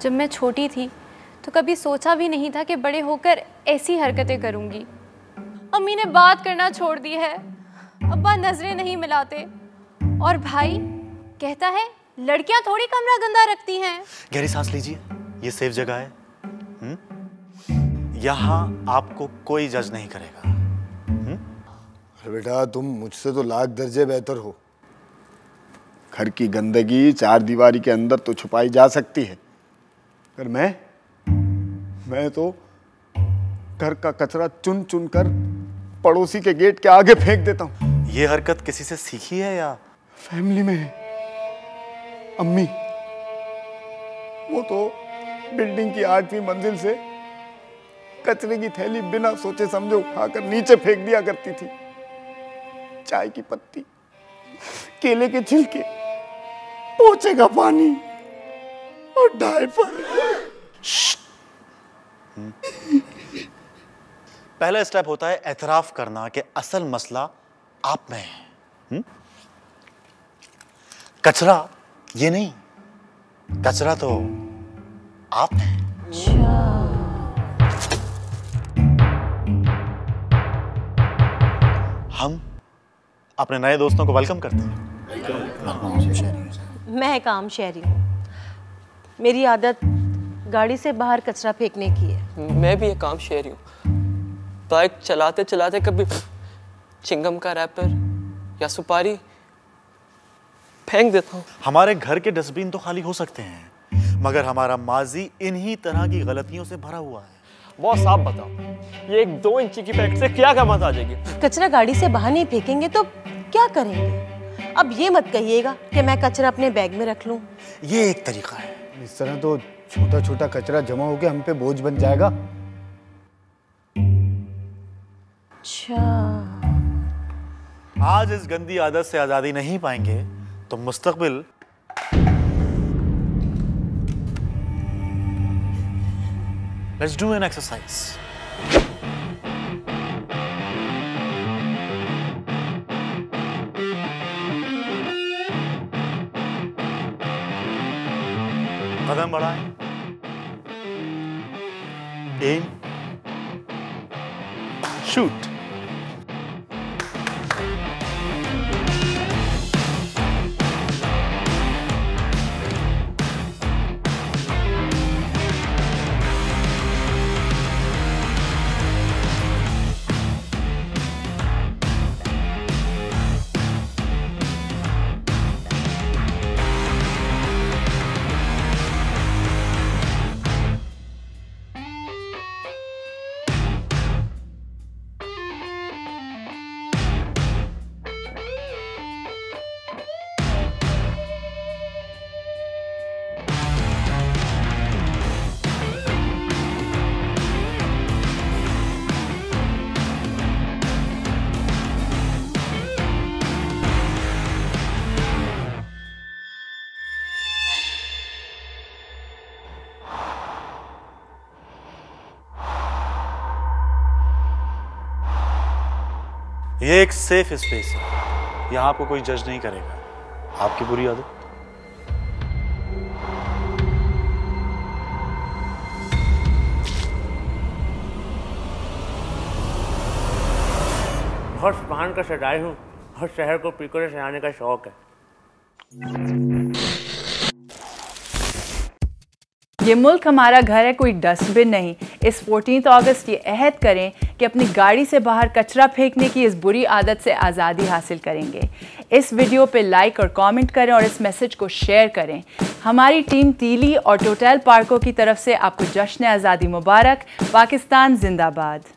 जब मैं छोटी थी तो कभी सोचा भी नहीं था कि बड़े होकर ऐसी हरकतें करूँगी। अम्मी ने बात करना छोड़ दी है, अब्बा नजरें नहीं मिलाते, और भाई कहता है लड़कियां थोड़ी कमरा गंदा रखती हैं। गहरी सांस लीजिए, ये सेफ जगह है। यहाँ आपको कोई जज नहीं करेगा। अरे बेटा, तुम मुझसे तो लाख दर्जे बेहतर हो। घर की गंदगी चार दीवारी के अंदर तो छुपाई जा सकती है, पर मैं तो घर का कचरा चुन चुन कर पड़ोसी के गेट के आगे फेंक देता हूँ। ये हरकत किसी से सीखी है या फैमिली में है? अम्मी, वो तो बिल्डिंग की 8वीं मंजिल से कचरे की थैली बिना सोचे समझे उठाकर नीचे फेंक दिया करती थी। चाय की पत्ती, केले के छिलके, पोछे का पानी और डायपर। पहला स्टेप होता है एतराफ करना कि असल मसला आप में है। कचरा ये नहीं, कचरा तो आप में है। हम अपने नए दोस्तों को वेलकम करते हैं। मैं काम शहरी हूँ। मेरी आदत गाड़ी से बाहर कचरा फेंकने की है। मैं भी एक काम शहरी हूँ। बाइक चलाते चलाते कभी चिंगम का रैपर या सुपारी फेंक देता हूँ। हमारे घर के डस्टबिन तो खाली हो सकते हैं, मगर हमारा माजी इन्हीं तरह की गलतियों से भरा हुआ है। बॉस आप बताओ, ये एक 2 इंची की पैकेट से क्या कीमत आ जाएगी? कचरा गाड़ी से बाहर नहीं फेंकेंगे तो क्या करेंगे? अब ये मत कहिएगा कि मैं कचरा अपने बैग में रख लूं। ये एक तरीका है। इस तरह तो छोटा छोटा कचरा जमा होकर हम पे बोझ बन जाएगा। अच्छा, आज इस गंदी आदत से आजादी नहीं पाएंगे तो मुस्तकबिल Let's do an exercise. कदम बढ़ाएं, एम, शूट। ये एक सेफ स्पेस है, यहाँ आपको कोई जज नहीं करेगा। आपकी बुरी आदत बहुत सुभान का सजाई हूँ और शहर को पीकोरे से आने का शौक है। ये मुल्क हमारा घर है, कोई डस्टबिन नहीं। इस 14 अगस्त ये अहद करें कि अपनी गाड़ी से बाहर कचरा फेंकने की इस बुरी आदत से आज़ादी हासिल करेंगे। इस वीडियो पे लाइक और कमेंट करें और इस मैसेज को शेयर करें। हमारी टीम तीली और टोटल पार्कों की तरफ से आपको जश्न आज़ादी मुबारक। पाकिस्तान जिंदाबाद।